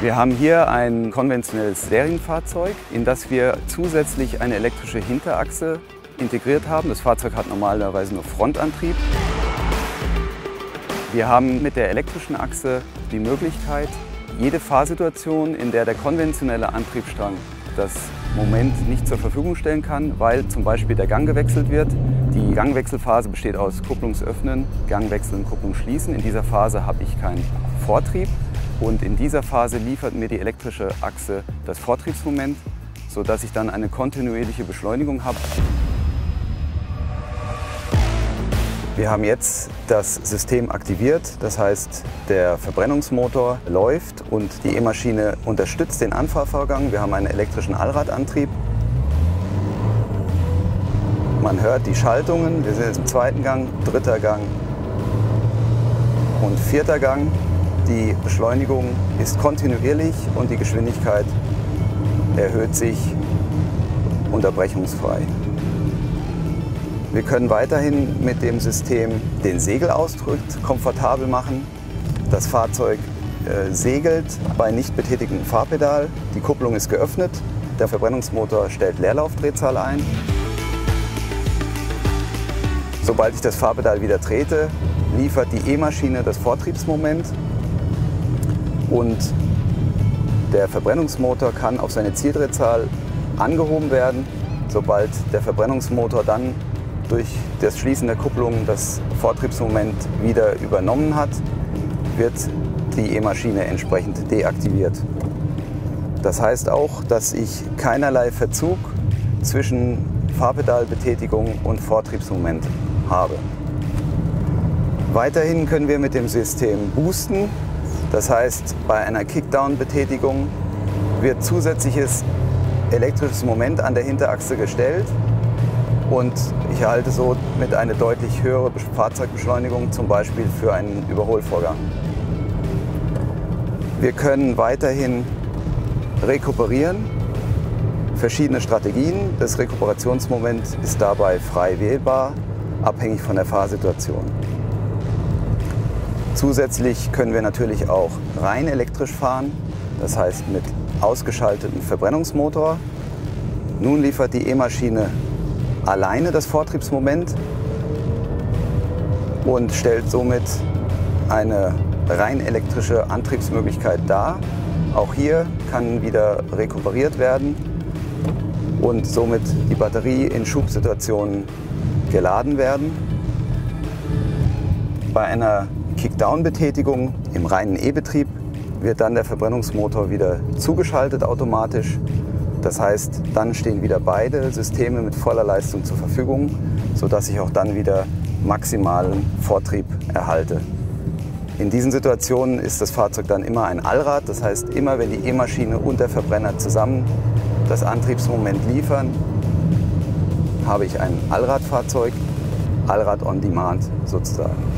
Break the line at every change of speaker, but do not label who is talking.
Wir haben hier ein konventionelles Serienfahrzeug, in das wir zusätzlich eine elektrische Hinterachse integriert haben. Das Fahrzeug hat normalerweise nur Frontantrieb. Wir haben mit der elektrischen Achse die Möglichkeit, jede Fahrsituation, in der der konventionelle Antriebsstrang das Moment nicht zur Verfügung stellen kann, weil zum Beispiel der Gang gewechselt wird. Die Gangwechselphase besteht aus Kupplungsöffnen, Gangwechseln, Kupplungsschließen. In dieser Phase habe ich keinen Vortrieb und in dieser Phase liefert mir die elektrische Achse das Vortriebsmoment, sodass ich dann eine kontinuierliche Beschleunigung habe. Wir haben jetzt das System aktiviert, das heißt, der Verbrennungsmotor läuft und die E-Maschine unterstützt den Anfahrvorgang. Wir haben einen elektrischen Allradantrieb. Man hört die Schaltungen, wir sind jetzt im zweiten Gang, dritter Gang und vierter Gang. Die Beschleunigung ist kontinuierlich und die Geschwindigkeit erhöht sich unterbrechungsfrei. Wir können weiterhin mit dem System den Segelausdruck komfortabel machen. Das Fahrzeug segelt bei nicht betätigtem Fahrpedal. Die Kupplung ist geöffnet. Der Verbrennungsmotor stellt Leerlaufdrehzahl ein. Sobald ich das Fahrpedal wieder trete, liefert die E-Maschine das Vortriebsmoment und der Verbrennungsmotor kann auf seine Zieldrehzahl angehoben werden. Sobald der Verbrennungsmotor dann durch das Schließen der Kupplung das Vortriebsmoment wieder übernommen hat, wird die E-Maschine entsprechend deaktiviert. Das heißt auch, dass ich keinerlei Verzug zwischen Fahrpedalbetätigung und Vortriebsmoment habe. Weiterhin können wir mit dem System boosten. Das heißt, bei einer Kickdown-Betätigung wird zusätzliches elektrisches Moment an der Hinterachse gestellt und ich erhalte so mit eine deutlich höhere Fahrzeugbeschleunigung, zum Beispiel für einen Überholvorgang. Wir können weiterhin rekuperieren. Verschiedene Strategien. Das Rekuperationsmoment ist dabei frei wählbar, abhängig von der Fahrsituation. Zusätzlich können wir natürlich auch rein elektrisch fahren, das heißt mit ausgeschaltetem Verbrennungsmotor. Nun liefert die E-Maschine alleine das Vortriebsmoment und stellt somit eine rein elektrische Antriebsmöglichkeit dar. Auch hier kann wieder rekuperiert werden und somit die Batterie in Schubsituationen geladen werden. Bei einer Kickdown-Betätigung im reinen E-Betrieb wird dann der Verbrennungsmotor wieder zugeschaltet automatisch. Das heißt, dann stehen wieder beide Systeme mit voller Leistung zur Verfügung, sodass ich auch dann wieder maximalen Vortrieb erhalte. In diesen Situationen ist das Fahrzeug dann immer ein Allrad, das heißt, immer wenn die E-Maschine und der Verbrenner zusammen das Antriebsmoment liefern, habe ich ein Allradfahrzeug, Allrad on Demand sozusagen.